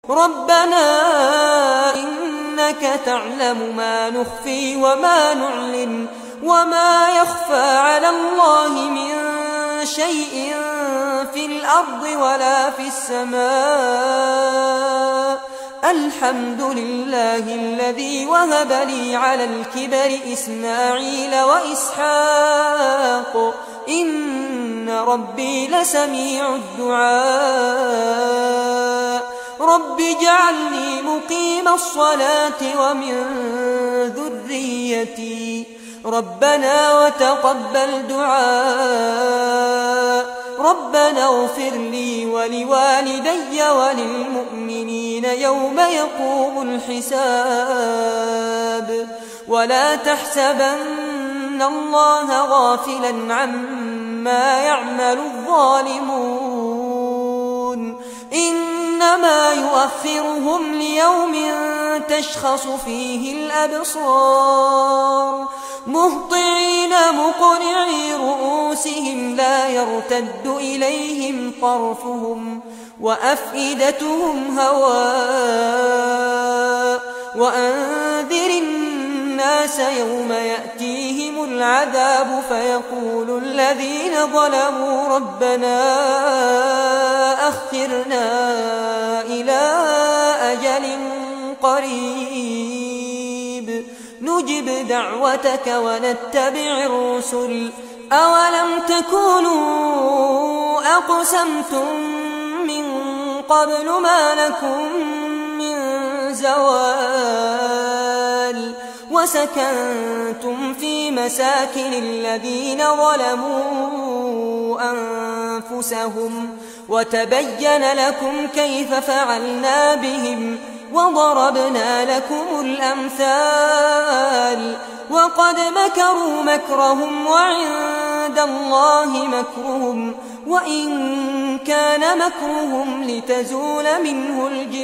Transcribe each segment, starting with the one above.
ربنا إنك تعلم ما نخفي وما نعلن وما يخفى على الله من شيء في الأرض ولا في السماء. الحمد لله الذي وهب لي على الكبر إسماعيل وإسحاق إن ربي لسميع الدعاء. رب اجعلني مقيم الصلاة ومن ذريتي ربنا وتقبل دعاء. ربنا اغفر لي ولوالدي وللمؤمنين يوم يقوم الحساب. ولا تحسبن الله غافلا عما يعمل الظالمون إنما يؤخرهم ليوم تشخص فيه الأبصار مهطعين مقنعي رؤوسهم لا يرتد إليهم طرفهم وأفئدتهم هواء. وأنذر الناس يوم يأتيهم العذاب فيقول الذين ظلموا ربنا أخرنا إلى أجل قريب نجب دعوتك ونتبع الرسل أولم تكونوا أقسمتم من قبل ما لكم من زوال وسكنتم في مساكن الذين ظلموا أنفسهم وتبين لكم كيف فعلنا بهم وضربنا لكم الأمثال. وقد مكروا مكرهم وعند الله مكرهم وإن كان مكرهم لتزول منه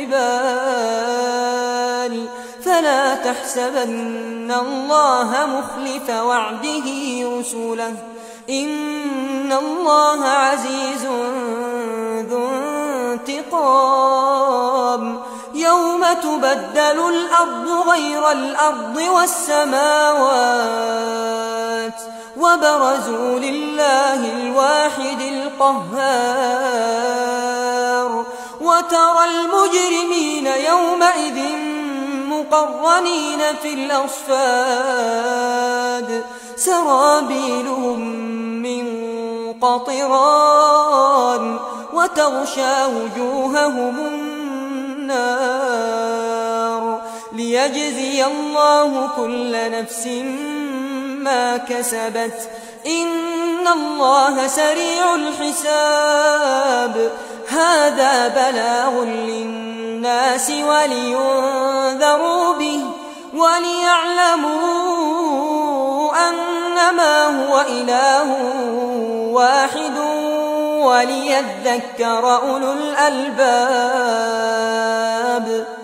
الجبال. فلا تحسبن الله مخلف وعده رسله إن الله عزيز ذو انتقام. يوم تبدل الأرض غير الأرض والسماوات وبرزوا لله الواحد القهار. وترى المجرمين يومئذ مقرنين في الأصفاد سرابيلهم من قطران وتغشى وجوههم النار ليجزي الله كل نفس ما كسبت إن الله سريع الحساب. هذا بلاغ للناس ولينذروا به وليعلموا أنما هو إله واحد وليذكر أولو الألباب.